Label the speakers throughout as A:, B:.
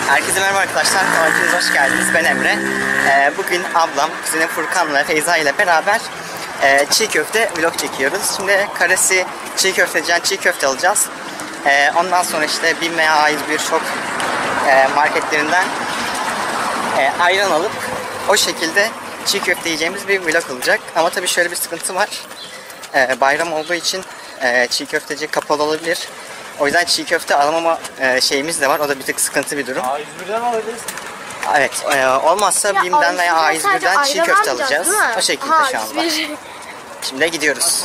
A: Herkese merhaba arkadaşlar, hepiniz hoş geldiniz. Ben Emre. Bugün ablam, kuzenim Furkan ve Feyza ile beraber çiğ köfte vlog çekiyoruz. Şimdi Karesi çiğ köfteciden çiğ köfte alacağız. Ondan sonra işte BİM veya A101 Şok marketlerinden ayran alıp o şekilde çiğ köfte yiyeceğimiz bir vlog olacak. Ama tabii şöyle bir sıkıntı var. Bayram olduğu için çiğ köfteci kapalı olabilir. O yüzden çiğ köfte alamama şeyimiz de var. O da bir tık sıkıntı bir durum.
B: A101'den alabiliriz.
A: Evet. Olmazsa BİM'den veya A101'den çiğ köfte alacağız. O şekilde şu anda. Şimdi gidiyoruz.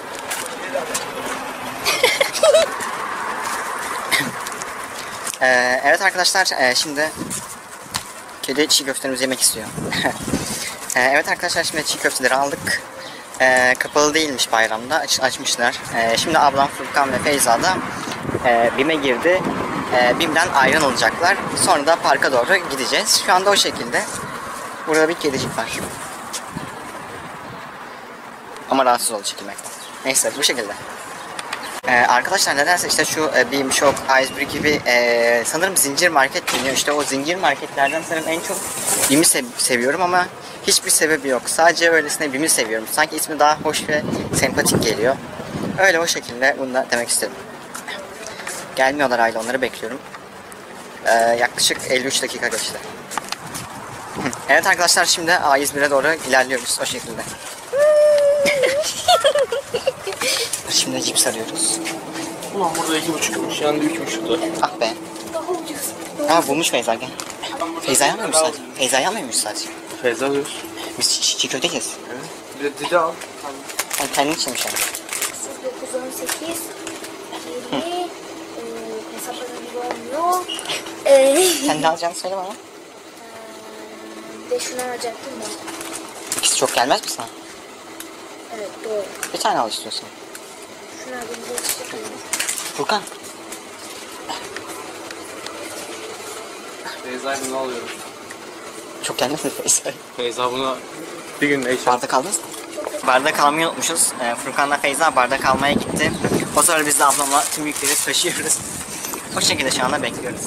A: Evet arkadaşlar, şimdi kedi çiğ köftemizi yemek istiyor. Evet arkadaşlar, şimdi çiğ köfteleri aldık. Kapalı değilmiş bayramda, açmışlar. Şimdi ablam Furkan ve Feyza da BİM'e girdi. BİM'den ayran alacaklar. Sonra da parka doğru gideceğiz. Şu anda o şekilde. Burada bir kedicik var. Ama rahatsız oldu çekilmekten. Neyse, bu şekilde. Arkadaşlar nedense işte şu BİM, Şok, A101 gibi sanırım zincir market deniyor. İşte o zincir marketlerden sanırım en çok BİM'i seviyorum ama hiçbir sebebi yok. Sadece öylesine BİM'i seviyorum. Sanki ismi daha hoş ve sempatik geliyor. Öyle o şekilde bunu da demek istedim. Gelmiyorlar hala, onları bekliyorum. Yaklaşık 53 dakika geçti. Evet arkadaşlar, şimdi A101'e doğru ilerliyoruz o şekilde. Şimdi cips arıyoruz.
B: Ulan burada 2,5'muş, yanında 3,5'da.
A: Ah be. Ama bulmuş Feyza, gel. Feyza'yı almıyormuş sadece. Feyza'yı almıyormuş sadece.
B: Feyza alıyoruz.
A: Biz çiğ köfte yiyeceğiz.
B: Evet. Bir de dili al.
A: Yani kendin içmiş yani.
C: 918 7 hesaplarına bir olmuyor.
A: Sen ne alacağını söyle bana.
C: Bir de şunu alacaktım da.
A: İkisi çok gelmez mi sana?
C: Evet, doğru.
A: Bir tane al istiyorsan.
C: Şunu aldığımda işte.
A: Furkan.
B: Feyza'yı bunu alıyorum.
A: Çok gelmez mi Feyza?
B: Feyza bunu bir gün ne
A: Bardak aldınız mı? Bardak almayı unutmuşuz. Furkan'la Feyza bardak almaya gitti. O sonra biz de ablamla tüm yükleri taşıyoruz. O şekilde şu anda bekliyoruz.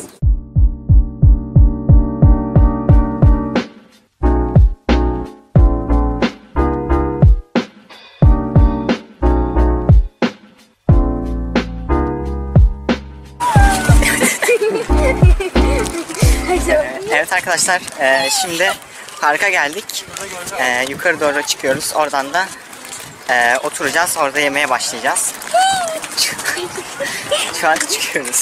A: Evet arkadaşlar, şimdi parka geldik. Yukarı doğru çıkıyoruz. Oradan da oturacağız. Orada yemeye başlayacağız. Şu an çıkıyoruz.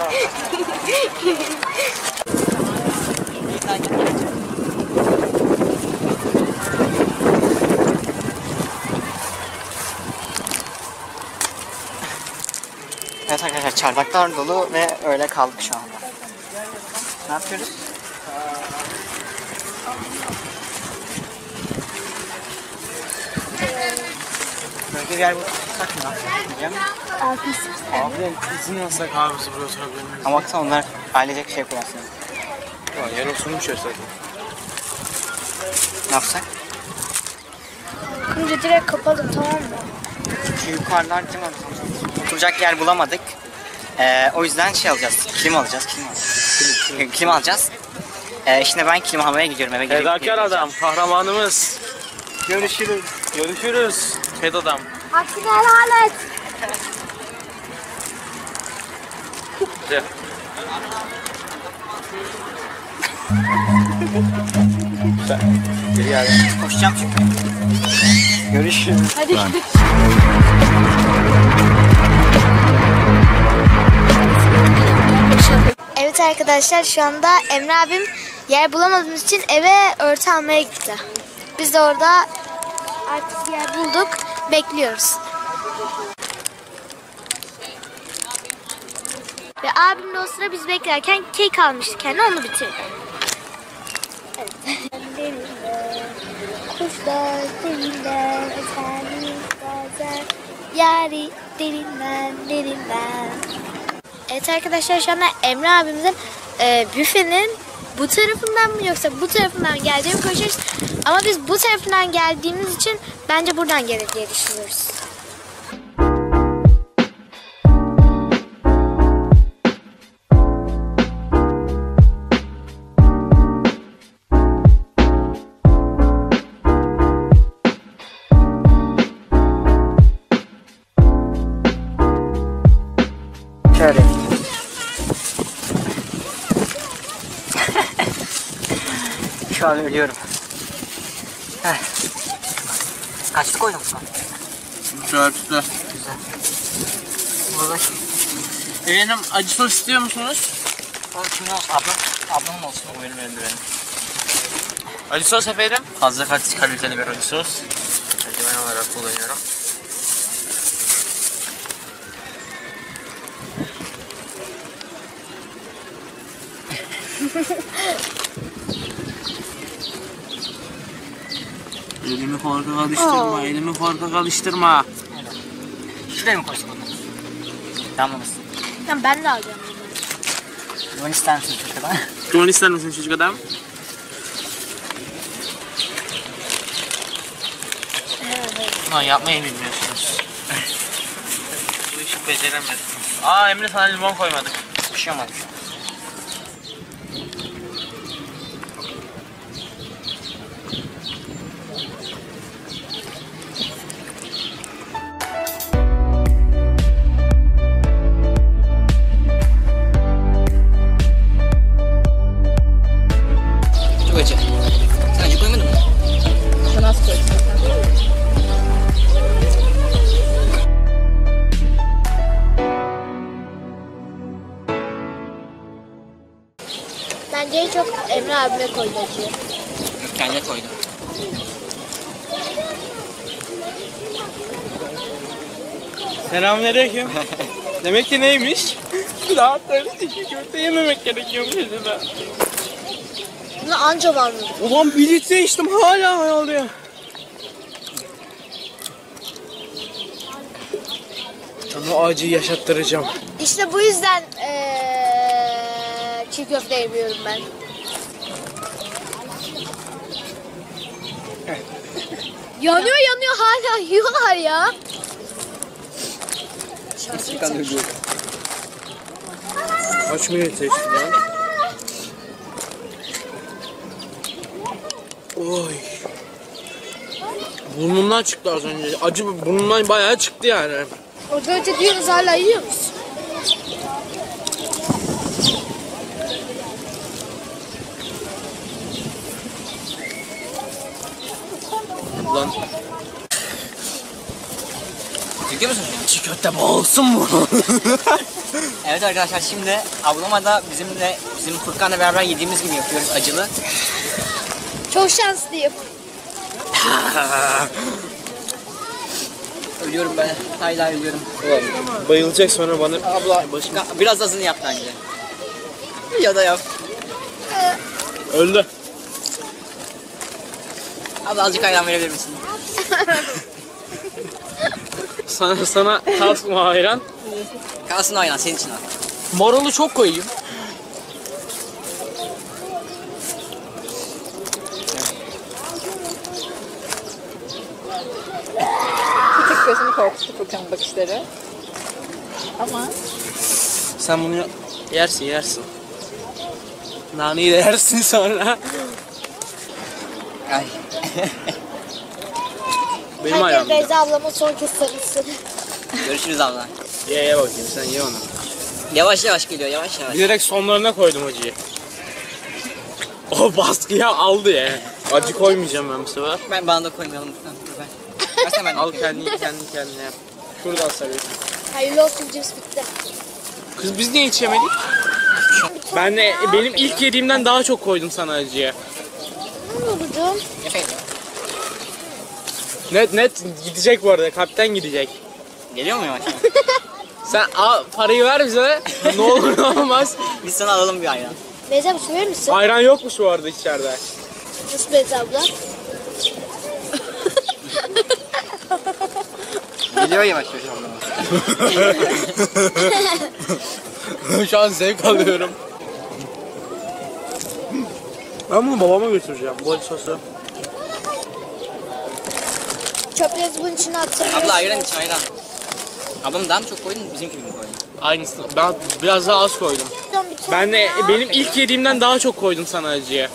A: Evet arkadaşlar, çardaklar dolu ve öyle kaldık şu anda. Ne yapıyoruz? Böyle bir yer bulsak mı?
B: Abi izin alsak abi bizi buraya oturabilir miyiz?
A: Ama baksana onlar ailecek şey kullansın.
B: Yer oturmuş ya zaten.
A: Ne yapsak?
C: Şimdi direkt kapalı, tamam mı?
A: Şu yukarılar kim alacak? Oturacak yer bulamadık. O yüzden şey alacağız. Klima alacağız. Klima alacağız. Şimdi ben klima almaya gidiyorum eve.
B: Fedakar adam, kahramanımız. Görüşürüz. Görüşürüz. Fed adam.
C: Hakkını helal et.
B: Gel. Güzel. Geri gel.
A: Koşacağım çünkü. Görüşürüz.
C: Hadi gidelim. Evet arkadaşlar, şu anda Emre abim yer bulamadığımız için eve örtü almaya gitti. Biz de orada artık yer bulduk, bekliyoruz. Ve abim de o sıra biz beklerken kek almıştı kendine, onu bitirdi. Evet. Kuşlar derinden eserli bazen yari derinden. Evet arkadaşlar, şu anda Emre abimizin büfenin bu tarafından mı yoksa bu tarafından geldiğini koşuyoruz. Ama biz bu tarafından geldiğimiz için bence buradan gelir diye düşünüyoruz.
A: şu an ölüyorum. Heh. Kaçlı koydun sen?
B: Dörtlü.
A: Güzel. Burada
B: Efendim acı sos istiyor musunuz?
A: şunu ablamın olsun.
B: O benim eldivenim. Acı sos efendim. Fazla kaliteli bir acı sos. Eldiven olarak kullanıyorum. Elimi korkak alıştırma, elimi korkak alıştırma.
A: Şuraya mı koysun bunu? Damlamasın.
C: Tamam ben de alacağım.
A: Bunu ister misin çocuk kadar?
B: Limon ister misin çocuk adam? Lan yapmayı bilmiyorsunuz. Bu işi beceremiyorsunuz. Aa Emre sana limon koymadık.
A: Bir şey olmadı. Çok acı. Sen acı koymadın mı?
D: Sen az koy.
C: Bence en çok Emre abime koydu acıyı.
A: Yok, kendine koydum.
B: Selamünaleyküm. Demek ki neymiş? Rahatları çiğ köfte yememek gerekiyormuş acaba.
C: Bunu anca var mı?
B: Ulan bir litre içtim hala ayağlıyor. Sana acıyı yaşattıracağım.
C: İşte bu yüzden çiğ köfte yemiyorum ben. yanıyor hala yiyorlar ya.
B: Kaç minute içtin lan? Oy. Burnumdan çıktı az önce. Acı burnumdan bayağı çıktı yani.
C: Orada önce diyoruz hala yiyor musun?
B: Lan
A: Çekiyor musun?
B: çiğ köfte boğulsun mu?
A: Evet arkadaşlar, şimdi ablama da bizim Furkan'la beraber yediğimiz gibi yapıyoruz acılı.
C: Çok şanslıyım.
A: Ölüyorum ben. Hala ölüyorum.
B: Bayılacak sonra bana.
A: Abla biraz azını yap bence. Ya da yap.
B: Öldü.
A: Abla azıcık ayran verebilir misin?
B: Sana kalsın mı ayran?
A: Kalsın ayran senin için al.
B: Marulu çok koyayım.
D: Küçük gözünü korkuttu Furkan'ın bakışları. Ama
B: Sen bunu yersin. Naneyi de yersin sonra.
A: Ay.
B: Benim
C: Herkes
B: ayağım.
C: Beyza ablama son kez sarılsın.
A: Görüşürüz abla.
B: Ye bakayım sen ye onu.
A: Yavaş yavaş geliyor, yavaş yavaş.
B: Bilerek sonlarına koydum acıyı. O baskıya aldı ya. Acı koymayacağım ben bu sefer.
A: Bana da koymayalım lütfen. Versen ben de
B: Al
A: koyayım.
B: kendine yap. Şuradan sarayım.
C: Hayırlı olsun, cips bitti.
B: Kız biz niye hiç yemedik? Benim ilk yediğimden daha çok koydum sana acıya.
C: Ne oldu?
A: Efendim?
B: Net gidecek bu arada. Kalpten gidecek.
A: Geliyor mu yavaş yavaş?
B: Sen al parayı ver bize. Ne olur ne olmaz.
A: Biz sana alalım bir ayran.
C: Beyza bir su verir misin?
B: Ayran yokmuş bu arada içeride.
C: Nasıl Beyza abla?
A: Geliyor yavaş yavaş abla.
B: Şu an zevk alıyorum. Ben bunu babama götüreceğim. Bol sosu.
C: Çöplerinizi bunun içine atın.
A: Abla ayran iç ayran. Ablam daha mı çok koydun, bizimki mi koydun?
B: Aynısını. Ben biraz daha az koydum. Benim ilk yediğimden daha çok koydum sana acıya.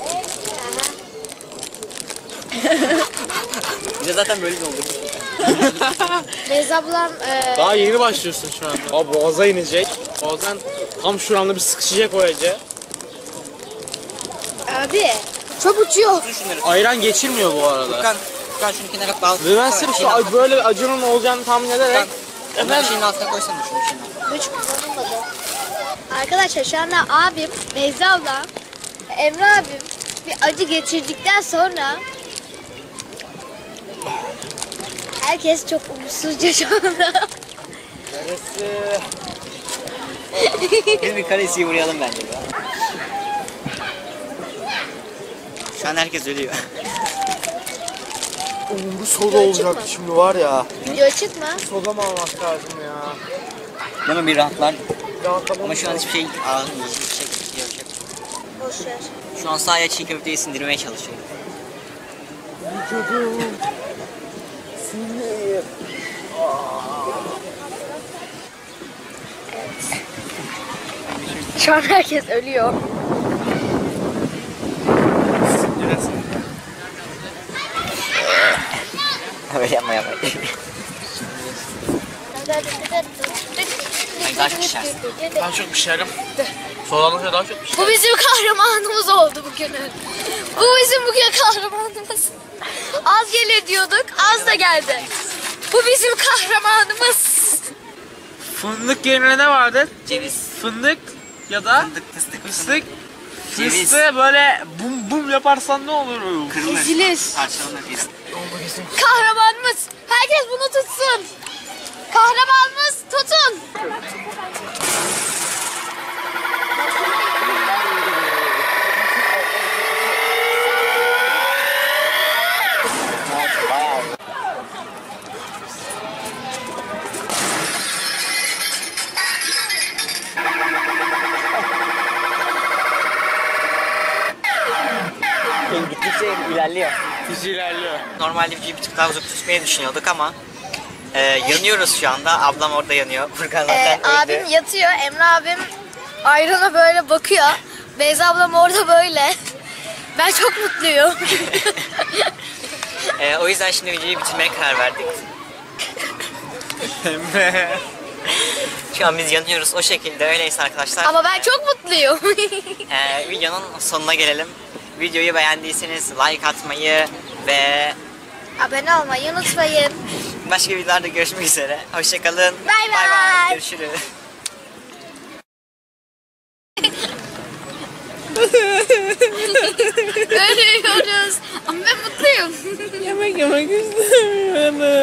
A: Bize zaten böyle de oldu.
C: Beyza ablam
B: Daha yeni başlıyorsun şu anda. Aa, boğaza inecek. Boğazdan tam şuramda bir sıkışacak o acı.
C: abi Çöp uçuyor.
B: Ayran geçirmiyor bu arada.
A: Furkan şunu kenara bağlı.
B: Ve ben sırf şu böyle acının olacağını tahmin ederek
A: Efendim şeyin altına koysana şunu şimdi.
C: Hiç kullanılmadı. Arkadaşlar şu anda abim, Beyza abla, Emre abim bir acı geçirdikten sonra herkes çok umutsuzca şu anda.
A: Biz bir karesiyi vuralım bence ya. Şu an herkes ölüyor.
B: bu soda olacak şimdi var ya.
C: Video açık mı?
B: Soda mı almak lazım ya?
A: Değil mi bir rahatlar?
B: Rahatlamam.
A: Ama şu an hiçbir şey ağzımda hiçbir şey yok.
C: Boş ver.
A: Şu an sadece çiğ köfteyi sindirmeye çalışıyor.
C: Şu an herkes ölüyor.
A: Öyle yapma. Daha çok pişersin.
B: Daha çok pişerim. Sodalıkla daha çok pişerim.
C: Bu bizim kahramanımız oldu bugünün. Bu bizim bugün kahramanımız. Az gelir diyorduk, az da geldi. Bu bizim kahramanımız.
B: Fındık yerine ne vardır?
A: Ceviz.
B: Fındık ya da fıstık.
A: Ceviz.
B: Fıstığı böyle bum bum yaparsan ne olur?
A: Kırılır.
C: Ezilir.
A: Parçalanır biz.
C: Kahramanımız. Herkes bunu tutsun. Kahramanımız tutun.
A: Gittikçe ilerliyor.
B: Bizi ilerliyor.
A: Normalde bir tık daha uzun tutmayı düşünüyorduk ama yanıyoruz şu anda. Ablam orada yanıyor. Furkan zaten öldü.
C: Abim yatıyor, Emre abim ayrına böyle bakıyor. Beyza ablam orada böyle. Ben çok mutluyum.
A: O yüzden şimdi videoyu bitirmeye karar verdik. Şu an biz yanıyoruz o şekilde öyleyse arkadaşlar.
C: Ama ben çok mutluyum.
A: Videonun sonuna gelelim. Videoyu beğendiyseniz like atmayı ve
C: Abone olmayı unutmayın.
A: başka videolarda görüşmek üzere. Hoşçakalın.
C: Bay bay.
A: Görüşürüz.
C: Ölüyoruz. Ama ben mutluyum.
B: Yemek yemek istemiyorum.